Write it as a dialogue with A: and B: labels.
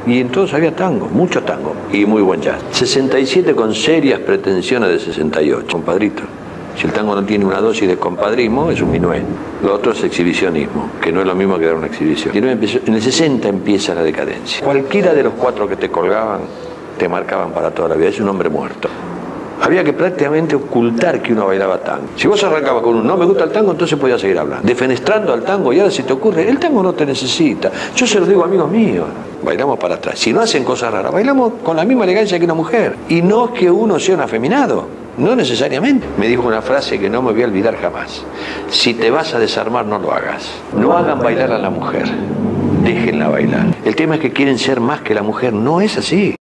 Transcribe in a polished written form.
A: Y en todos había tango, mucho tango y muy buen jazz. 67 con serias pretensiones de 68, compadrito. Si el tango no tiene una dosis de compadrismo, es un minué. Lo otro es exhibicionismo, que no es lo mismo que dar una exhibición. En el 60 empieza la decadencia. Cualquiera de los cuatro que te colgaban, te marcaban para toda la vida. Es un hombre muerto. Había que prácticamente ocultar que uno bailaba tango. Si vos arrancabas con un no me gusta el tango, entonces podías seguir hablando. Defenestrando al tango, y ahora si te ocurre, el tango no te necesita. Yo se lo digo a amigos míos. Bailamos para atrás. Si no hacen cosas raras, bailamos con la misma elegancia que una mujer. Y no es que uno sea un afeminado. No necesariamente. Me dijo una frase que no me voy a olvidar jamás. Si te vas a desarmar, no lo hagas. No hagan bailar a la mujer. Déjenla bailar. El tema es que quieren ser más que la mujer. No es así.